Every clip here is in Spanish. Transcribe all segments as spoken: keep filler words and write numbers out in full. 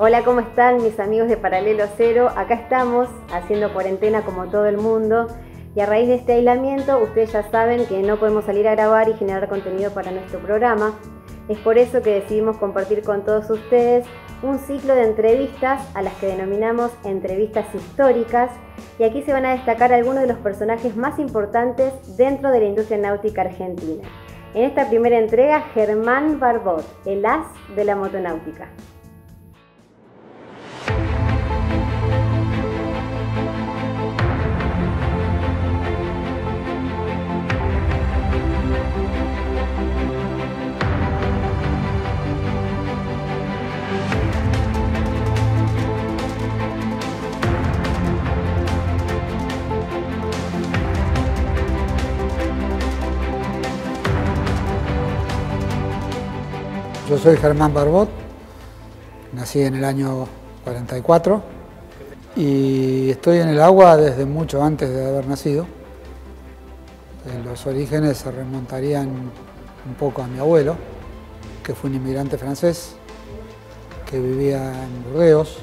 Hola, ¿cómo están mis amigos de Paralelo Cero? Acá estamos haciendo cuarentena como todo el mundo y a raíz de este aislamiento ustedes ya saben que no podemos salir a grabar y generar contenido para nuestro programa. Es por eso que decidimos compartir con todos ustedes un ciclo de entrevistas a las que denominamos entrevistas históricas, y aquí se van a destacar algunos de los personajes más importantes dentro de la industria náutica argentina. En esta primera entrega, Germán Barbot, el as de la motonáutica. Yo soy Germán Barbot, nací en el año cuarenta y cuatro y estoy en el agua desde mucho antes de haber nacido. Los orígenes se remontarían un poco a mi abuelo, que fue un inmigrante francés que vivía en Burdeos,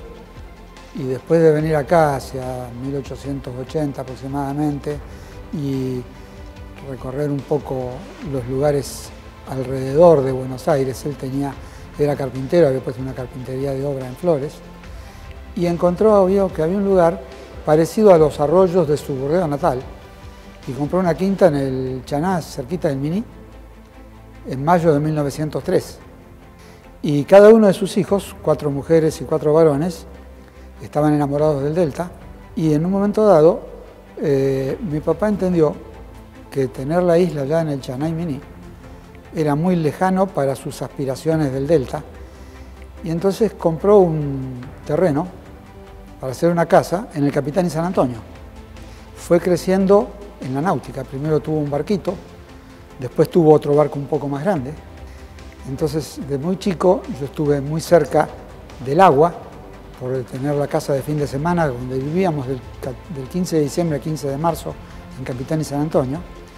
y después de venir acá hacia mil ochocientos ochenta aproximadamente y recorrer un poco los lugares alrededor de Buenos Aires, él tenía, era carpintero, había puesto una carpintería de obra en Flores, y encontró, vio que había un lugar parecido a los arroyos de su Burdeos natal, y compró una quinta en el Chaná, cerquita del Miní, en mayo de mil novecientos tres. Y cada uno de sus hijos, cuatro mujeres y cuatro varones, estaban enamorados del Delta, y en un momento dado, eh, mi papá entendió que tener la isla ya en el Chaná y Miní era muy lejano para sus aspiraciones del Delta, y entonces compró un terreno para hacer una casa en el Capitán y San Antonio. Fue creciendo en la náutica, primero tuvo un barquito, después tuvo otro barco un poco más grande. Entonces, de muy chico, yo estuve muy cerca del agua, por tener la casa de fin de semana, donde vivíamos del, del quince de diciembre al quince de marzo en Capitán y San Antonio,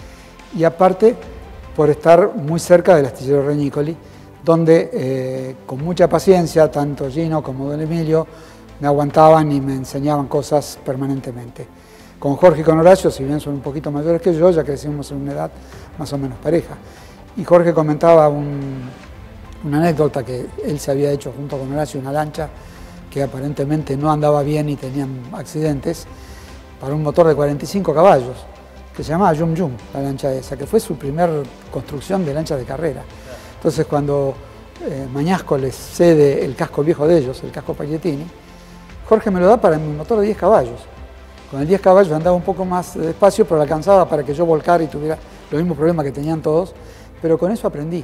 y aparte, por estar muy cerca del astillero Reñicoli, donde eh, con mucha paciencia, tanto Gino como Don Emilio me aguantaban y me enseñaban cosas permanentemente. Con Jorge y con Horacio, si bien son un poquito mayores que yo, ya crecimos en una edad más o menos pareja. Y Jorge comentaba un, una anécdota que él se había hecho junto con Horacio, una lancha que aparentemente no andaba bien y tenían accidentes, para un motor de cuarenta y cinco caballos. Que se llamaba Yum Yum, la lancha esa, que fue su primera construcción de lancha de carrera. Entonces, cuando eh, Mañasco les cede el casco viejo de ellos, el casco Pagliettini, Jorge me lo da para mi motor de diez caballos. Con el diez caballos andaba un poco más despacio, pero alcanzaba para que yo volcara y tuviera los mismos problemas que tenían todos, pero con eso aprendí.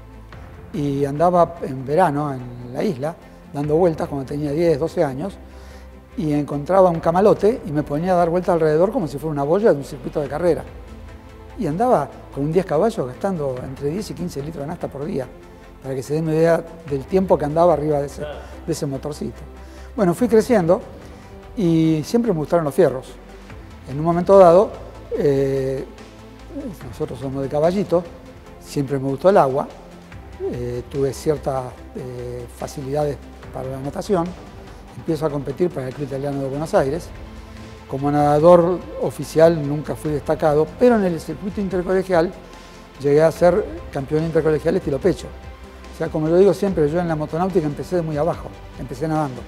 Y andaba en verano en la isla, dando vueltas cuando tenía diez, doce años, y encontraba un camalote y me ponía a dar vueltas alrededor como si fuera una boya de un circuito de carrera. Y andaba con un diez caballos gastando entre diez y quince litros de nafta por día, para que se den una idea del tiempo que andaba arriba de ese, de ese motorcito. Bueno, fui creciendo y siempre me gustaron los fierros. En un momento dado, eh, nosotros somos de Caballito, siempre me gustó el agua, eh, tuve ciertas eh, facilidades para la natación. Empiezo a competir para el Club Italiano de Buenos Aires. Como nadador oficial nunca fui destacado, pero en el circuito intercolegial llegué a ser campeón intercolegial estilo pecho. O sea, como yo digo siempre, yo en la motonáutica empecé de muy abajo, empecé nadando.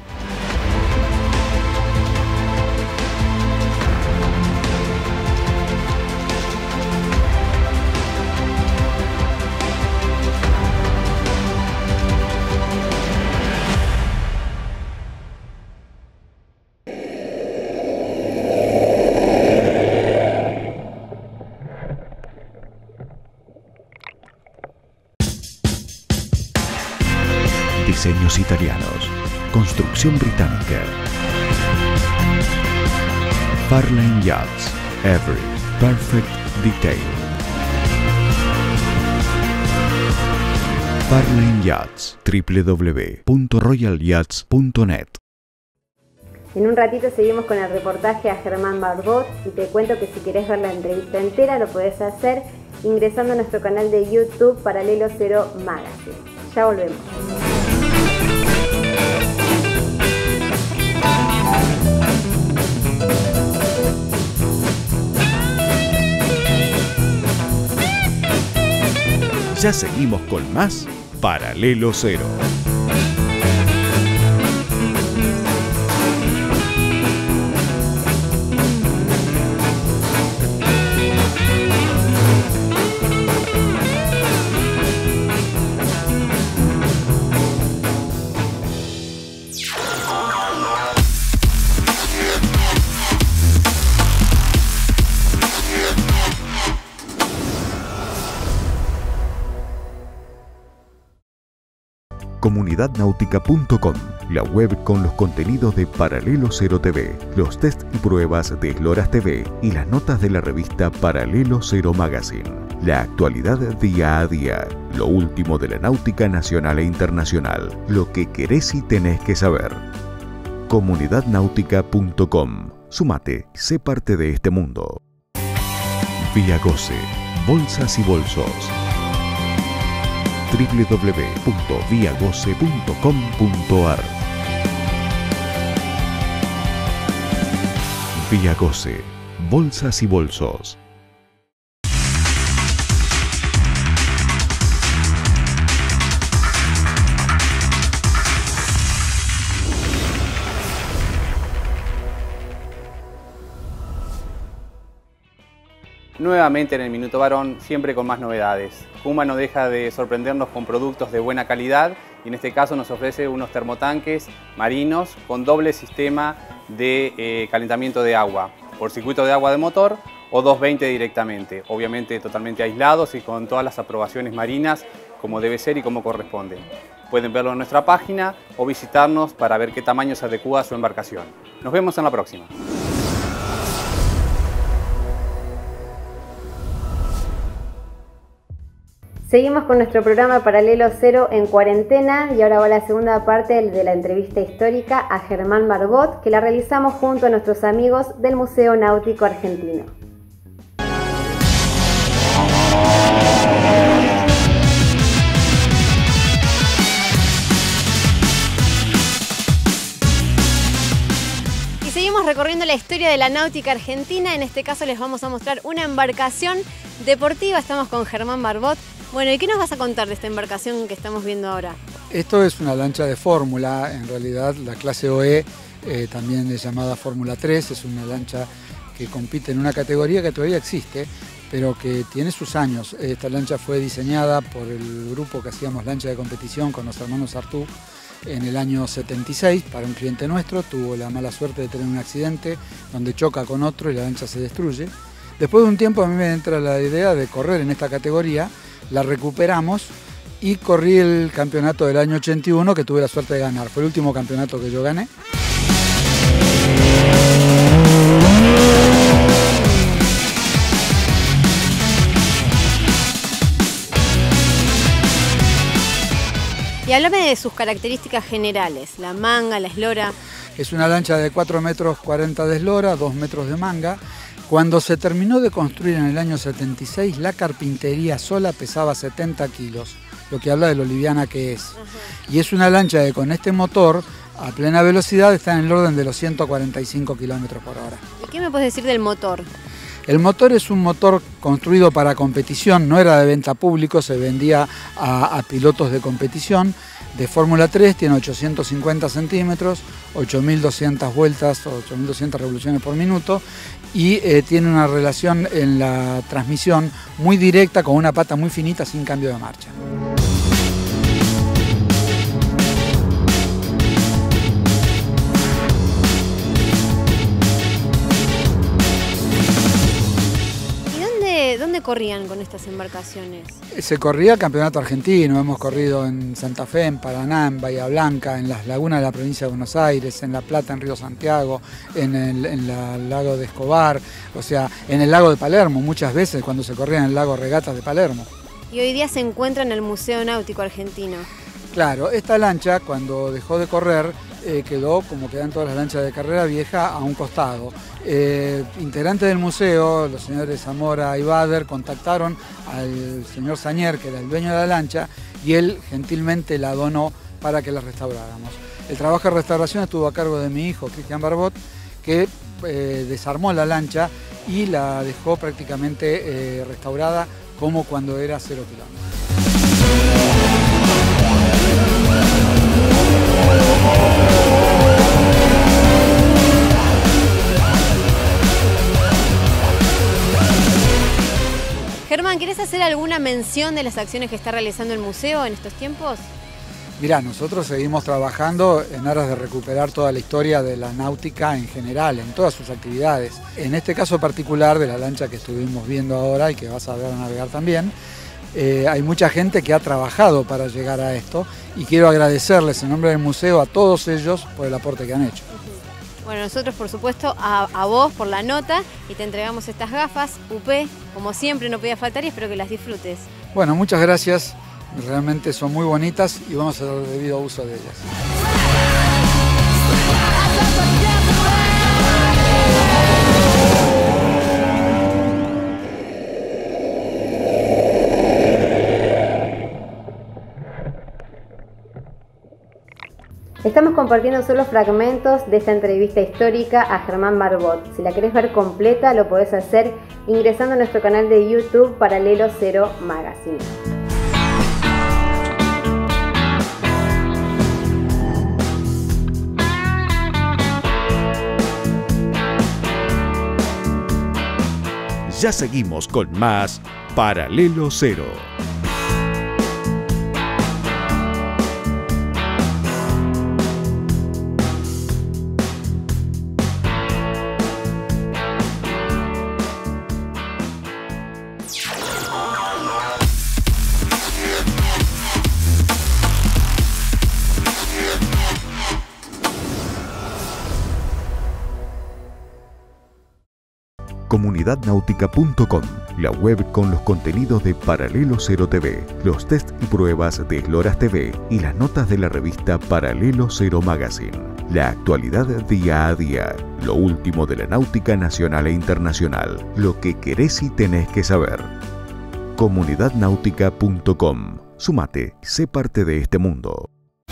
Diseños italianos, construcción británica. Farline Yachts, every perfect detail. Farline Yachts, w w w punto royal yachts punto net. En un ratito seguimos con el reportaje a Germán Barbot y te cuento que si querés ver la entrevista entera lo podés hacer ingresando a nuestro canal de YouTube Paralelo Cero Magazine. Ya volvemos. Ya seguimos con más Paralelo Cero. comunidad náutica punto com, la web con los contenidos de Paralelo Cero T V, los test y pruebas de Esloras T V y las notas de la revista Paralelo Cero Magazine. La actualidad día a día, lo último de la náutica nacional e internacional, lo que querés y tenés que saber. comunidad náutica punto com. Súmate, sé parte de este mundo. Viagoce, bolsas y bolsos. doble u doble u doble u punto viagoce punto com punto a r. Viagoce, bolsas y bolsos. Nuevamente en el Minuto Varón, siempre con más novedades. Puma no deja de sorprendernos con productos de buena calidad y en este caso nos ofrece unos termotanques marinos con doble sistema de eh, calentamiento de agua, por circuito de agua de motor o doscientos veinte directamente, obviamente totalmente aislados y con todas las aprobaciones marinas como debe ser y como corresponde. Pueden verlo en nuestra página o visitarnos para ver qué tamaño se adecúa a su embarcación. Nos vemos en la próxima. Seguimos con nuestro programa Paralelo Cero en cuarentena y ahora va la segunda parte de la entrevista histórica a Germán Barbot, que la realizamos junto a nuestros amigos del Museo Náutico Argentino. Y seguimos recorriendo la historia de la náutica argentina. En este caso les vamos a mostrar una embarcación deportiva. Estamos con Germán Barbot. Bueno, ¿y qué nos vas a contar de esta embarcación que estamos viendo ahora? Esto es una lancha de fórmula, en realidad la clase O E eh, también es llamada Fórmula tres, es una lancha que compite en una categoría que todavía existe, pero que tiene sus años. Esta lancha fue diseñada por el grupo que hacíamos lancha de competición con los hermanos Artú en el año setenta y seis para un cliente nuestro. Tuvo la mala suerte de tener un accidente donde choca con otro y la lancha se destruye. Después de un tiempo a mí me entra la idea de correr en esta categoría. La recuperamos y corrí el campeonato del año ochenta y uno que tuve la suerte de ganar. Fue el último campeonato que yo gané. Y háblame de sus características generales, la manga, la eslora. Es una lancha de cuatro metros cuarenta de eslora, dos metros de manga. Cuando se terminó de construir en el año setenta y seis, la carpintería sola pesaba setenta kilos, lo que habla de lo liviana que es. Uh-huh. Y es una lancha que con este motor, a plena velocidad, está en el orden de los ciento cuarenta y cinco kilómetros por hora. ¿Y qué me puedes decir del motor? El motor es un motor construido para competición, no era de venta público, se vendía a, a pilotos de competición. De Fórmula tres, tiene ochocientos cincuenta centímetros, ocho mil doscientas vueltas, ocho mil doscientas revoluciones por minuto y eh, tiene una relación en la transmisión muy directa con una pata muy finita sin cambio de marcha. ¿Dónde corrían con estas embarcaciones? Se corría el campeonato argentino, hemos corrido en Santa Fe, en Paraná, en Bahía Blanca, en las lagunas de la provincia de Buenos Aires, en La Plata, en Río Santiago, en el, en la, el lago de Escobar, o sea, en el lago de Palermo, muchas veces cuando se corría en el lago Regatas de Palermo. Y hoy día se encuentra en el Museo Náutico Argentino. Claro, esta lancha cuando dejó de correr eh, quedó, como quedan todas las lanchas de carrera vieja, a un costado. Eh, integrantes del museo, los señores Zamora y Bader, contactaron al señor Sañer, que era el dueño de la lancha, y él gentilmente la donó para que la restauráramos. El trabajo de restauración estuvo a cargo de mi hijo, Cristian Barbot, que eh, desarmó la lancha y la dejó prácticamente eh, restaurada como cuando era cero kilómetros. Germán, ¿querés hacer alguna mención de las acciones que está realizando el museo en estos tiempos? Mirá, nosotros seguimos trabajando en aras de recuperar toda la historia de la náutica en general, en todas sus actividades. En este caso particular de la lancha que estuvimos viendo ahora y que vas a ver a navegar también, eh, hay mucha gente que ha trabajado para llegar a esto y quiero agradecerles en nombre del museo a todos ellos por el aporte que han hecho. Bueno, nosotros por supuesto a, a vos por la nota y te entregamos estas gafas U P, como siempre no podía faltar y espero que las disfrutes. Bueno, muchas gracias, realmente son muy bonitas y vamos a hacer debido uso de ellas. Estamos compartiendo solo fragmentos de esta entrevista histórica a Germán Barbot. Si la querés ver completa, lo podés hacer ingresando a nuestro canal de YouTube Paralelo Cero Magazine. Ya seguimos con más Paralelo Cero. comunidad náutica punto com, la web con los contenidos de Paralelo Cero T V, los test y pruebas de Esloras T V y las notas de la revista Paralelo Cero Magazine. La actualidad día a día, lo último de la náutica nacional e internacional, lo que querés y tenés que saber. comunidad náutica punto com. Súmate, sé parte de este mundo.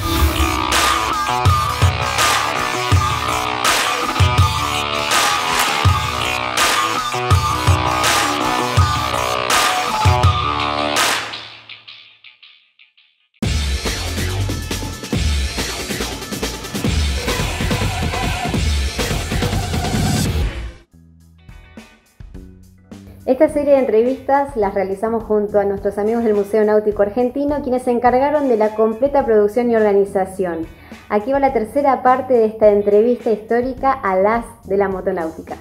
Esta serie de entrevistas las realizamos junto a nuestros amigos del Museo Náutico Argentino, quienes se encargaron de la completa producción y organización. Aquí va la tercera parte de esta entrevista histórica a las de la motonáutica.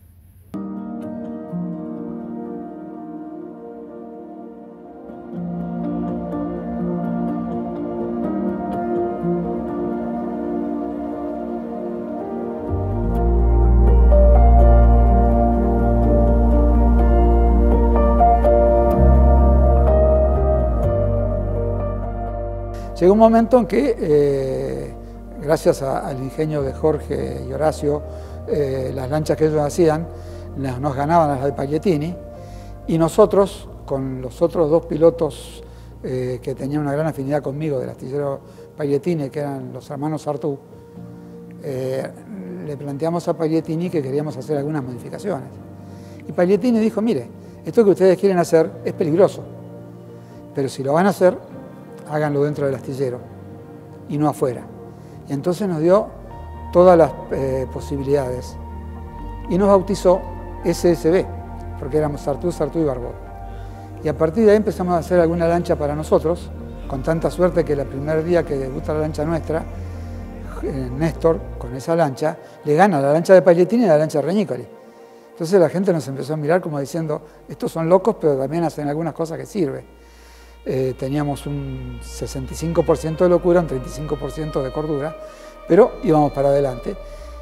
Llegó un momento en que, eh, gracias a, al ingenio de Jorge y Horacio, eh, las lanchas que ellos hacían las, nos ganaban las de Pagliettini, y nosotros, con los otros dos pilotos eh, que tenían una gran afinidad conmigo del astillero Pagliettini, que eran los hermanos Artú, eh, le planteamos a Pagliettini que queríamos hacer algunas modificaciones. Y Pagliettini dijo, mire, esto que ustedes quieren hacer es peligroso, pero si lo van a hacer, háganlo dentro del astillero y no afuera. Y entonces nos dio todas las eh, posibilidades y nos bautizó S S B, porque éramos Sartú, Sartú y Barbot. Y a partir de ahí empezamos a hacer alguna lancha para nosotros, con tanta suerte que el primer día que debuta la lancha nuestra, eh, Néstor, con esa lancha, le gana la lancha de Pagliettini y la lancha de Reñicoli. Entonces la gente nos empezó a mirar como diciendo, estos son locos, pero también hacen algunas cosas que sirven. Eh, teníamos un sesenta y cinco por ciento de locura, un treinta y cinco por ciento de cordura, pero íbamos para adelante.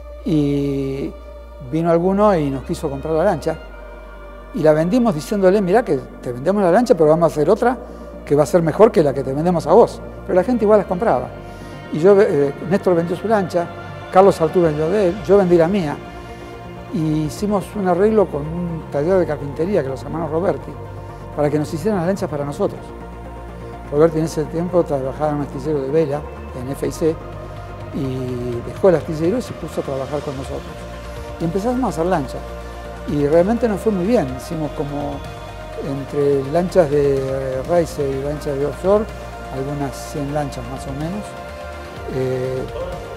Y vino alguno y nos quiso comprar la lancha y la vendimos diciéndole, mirá que te vendemos la lancha, pero vamos a hacer otra que va a ser mejor que la que te vendemos a vos. Pero la gente igual las compraba. Y yo, eh, Néstor vendió su lancha, Carlos Artú vendió de él, yo vendí la mía. Y hicimos un arreglo con un taller de carpintería, que los hermanos Roberti, para que nos hicieran las lanchas para nosotros. Roberti en ese tiempo trabajaba en un astillero de vela, en F I C, y dejó el astillero y se puso a trabajar con nosotros. Y empezamos a hacer lanchas. Y realmente nos fue muy bien. Hicimos como entre lanchas de racer y lanchas de offshore, algunas cien lanchas más o menos. Eh,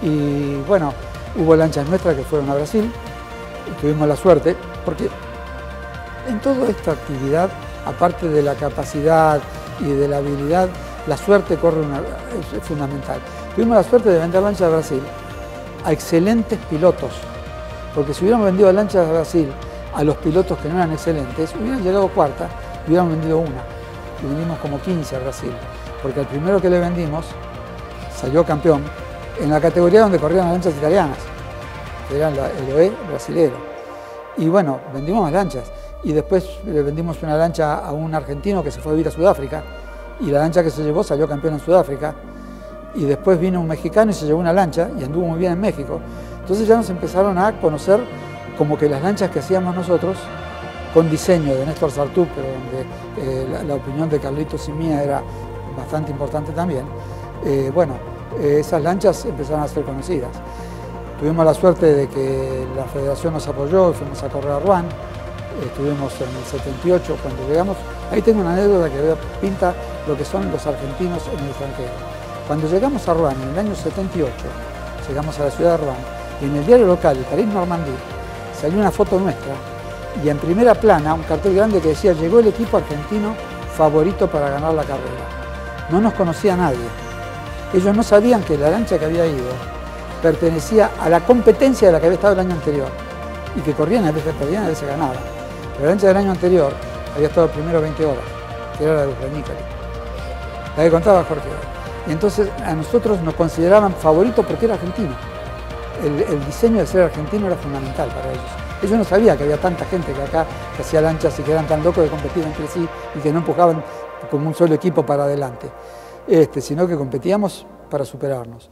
Y bueno, hubo lanchas nuestras que fueron a Brasil, y tuvimos la suerte, porque en toda esta actividad, aparte de la capacidad y de la habilidad, la suerte corre una, es, es fundamental. Tuvimos la suerte de vender lanchas de Brasil a excelentes pilotos, porque si hubiéramos vendido lanchas de Brasil a los pilotos que no eran excelentes, hubieran llegado cuarta y hubiéramos vendido una. Y vendimos como quince a Brasil, porque al primero que le vendimos salió campeón en la categoría donde corrían las lanchas italianas, que eran la, el O E brasilero. Y bueno, vendimos más lanchas. Y después le vendimos una lancha a un argentino que se fue a vivir a Sudáfrica, y la lancha que se llevó salió campeón en Sudáfrica. Y después vino un mexicano y se llevó una lancha y anduvo muy bien en México. Entonces ya nos empezaron a conocer como que las lanchas que hacíamos nosotros, con diseño de Néstor Sartú, pero donde eh, la, la opinión de Carlitos y mía era bastante importante también, eh, bueno, eh, esas lanchas empezaron a ser conocidas. Tuvimos la suerte de que la federación nos apoyó y fuimos a correr a Rouen. Estuvimos en el setenta y ocho cuando llegamos. Ahí tengo una anécdota que pinta lo que son los argentinos en el extranjero. Cuando llegamos a Rouen en el año setenta y ocho, llegamos a la ciudad de Rouen, y en el diario local, el Paris Normandie, salió una foto nuestra y en primera plana un cartel grande que decía: llegó el equipo argentino favorito para ganar la carrera. No nos conocía nadie. Ellos no sabían que la lancha que había ido pertenecía a la competencia de la que había estado el año anterior, y que corrían, a veces perdían, a veces ganaban. Pero la lancha del año anterior había estado primero veinte horas, que era la de Ucranícali, la que contaba Jorge. Y entonces a nosotros nos consideraban favoritos porque era argentino. El, el diseño de ser argentino era fundamental para ellos. Ellos no sabían que había tanta gente que acá que hacía lanchas y que eran tan locos de competir entre sí y que no empujaban como un solo equipo para adelante, este, sino que competíamos para superarnos.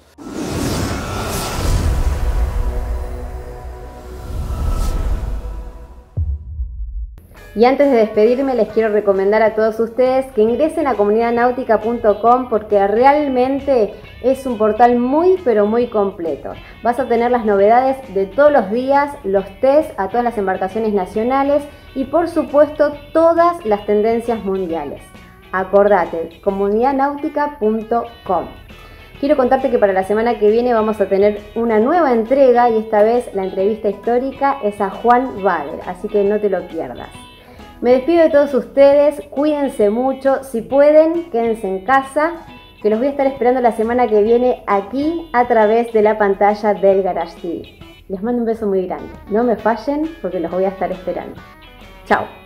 Y antes de despedirme, les quiero recomendar a todos ustedes que ingresen a comunidad náutica punto com, porque realmente es un portal muy pero muy completo. Vas a tener las novedades de todos los días, los test a todas las embarcaciones nacionales y por supuesto todas las tendencias mundiales. Acordate, comunidad náutica punto com. Quiero contarte que para la semana que viene vamos a tener una nueva entrega, y esta vez la entrevista histórica es a Juan Bader, así que no te lo pierdas. Me despido de todos ustedes, cuídense mucho, si pueden, quédense en casa, que los voy a estar esperando la semana que viene aquí a través de la pantalla del Garage T V. Les mando un beso muy grande, no me fallen porque los voy a estar esperando. Chao.